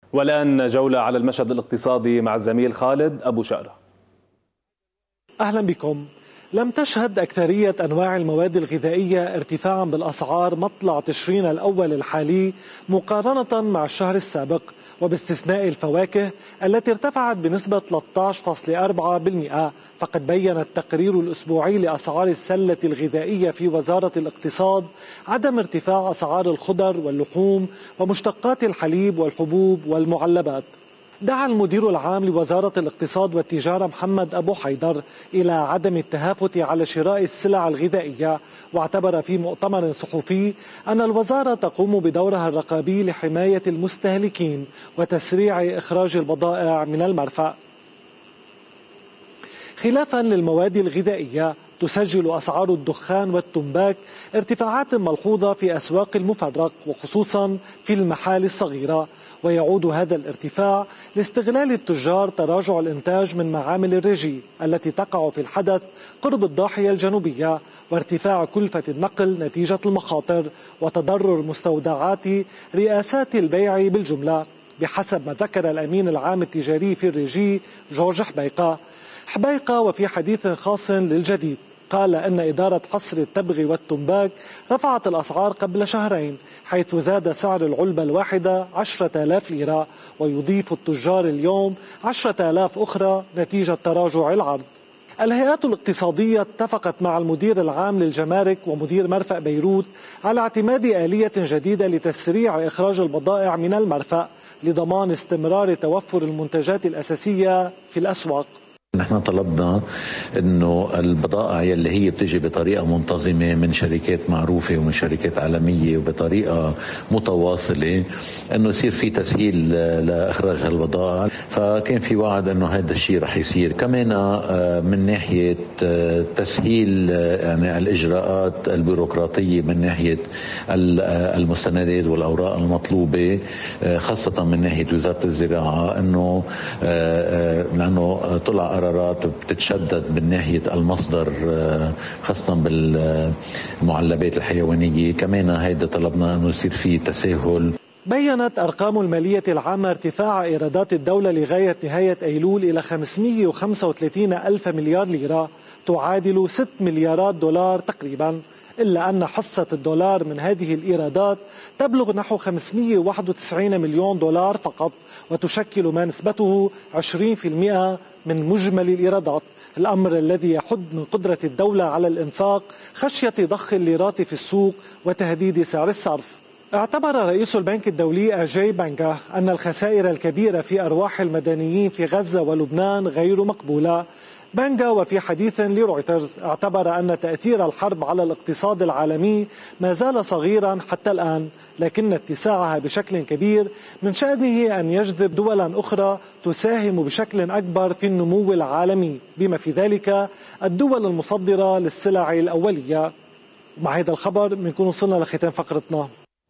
والآن جولة على المشهد الاقتصادي مع الزميل خالد أبو شقرة. أهلا بكم. لم تشهد أكثرية أنواع المواد الغذائية ارتفاعا بالأسعار مطلع تشرين الأول الحالي مقارنة مع الشهر السابق، وباستثناء الفواكه التي ارتفعت بنسبة 13.4%. فقد بيّن التقرير الأسبوعي لأسعار السلة الغذائية في وزارة الاقتصاد عدم ارتفاع أسعار الخضر واللحوم ومشتقات الحليب والحبوب والمعلبات. دعا المدير العام لوزارة الاقتصاد والتجارة محمد أبو حيدر إلى عدم التهافت على شراء السلع الغذائية، واعتبر في مؤتمر صحفي أن الوزارة تقوم بدورها الرقابي لحماية المستهلكين وتسريع إخراج البضائع من المرفأ. خلافا للمواد الغذائية، تسجل أسعار الدخان والتمباك ارتفاعات ملحوظة في أسواق المفرق وخصوصا في المحال الصغيرة، ويعود هذا الارتفاع لاستغلال التجار تراجع الإنتاج من معامل الرجي التي تقع في الحدث قرب الضاحية الجنوبية، وارتفاع كلفة النقل نتيجة المخاطر، وتضرر مستودعات رئاسات البيع بالجملة، بحسب ما ذكر الأمين العام التجاري في الرجي جورج حبيقة. وفي حديث خاص للجديد قال أن إدارة حصر التبغ والتمباك رفعت الأسعار قبل شهرين، حيث زاد سعر العلبة الواحدة 10,000 ليرة، ويضيف التجار اليوم 10,000 أخرى نتيجة تراجع العرض. الهيئات الاقتصادية اتفقت مع المدير العام للجمارك ومدير مرفأ بيروت على اعتماد آلية جديدة لتسريع إخراج البضائع من المرفأ لضمان استمرار توفر المنتجات الأساسية في الأسواق. نحن طلبنا انه البضائع يلي هي بتجي بطريقه منتظمه من شركات معروفه ومن شركات عالميه وبطريقه متواصله انه يصير في تسهيل لاخراج هالبضائع، فكان في وعد انه هذا الشيء رح يصير. كمان من ناحيه تسهيل يعني الاجراءات البيروقراطيه من ناحيه المستندات والاوراق المطلوبه، خاصه من ناحيه وزاره الزراعه، انه لانه طلع قرارات بتتشدد من ناحية المصدر خاصة بالمعلبات الحيوانية، كمان هيدا طلبنا أنه يصير فيه تساهل. بيّنت أرقام المالية العامة ارتفاع إيرادات الدولة لغاية نهاية أيلول إلى 535 ألف مليار ليرة، تعادل 6 مليارات دولار تقريبا، إلا أن حصة الدولار من هذه الإيرادات تبلغ نحو 591 مليون دولار فقط، وتشكل ما نسبته 20% من مجمل الإيرادات، الأمر الذي يحد من قدرة الدولة على الإنفاق خشية ضخ الليرات في السوق وتهديد سعر الصرف. اعتبر رئيس البنك الدولي أجاي بانغا أن الخسائر الكبيرة في أرواح المدنيين في غزة ولبنان غير مقبولة. بانغا وفي حديث لرويترز اعتبر أن تأثير الحرب على الاقتصاد العالمي ما زال صغيرا حتى الآن، لكن اتساعها بشكل كبير من شأنه أن يجذب دولا أخرى تساهم بشكل أكبر في النمو العالمي، بما في ذلك الدول المصدرة للسلع الأولية. مع هذا الخبر بنكون وصلنا لختام فقرتنا.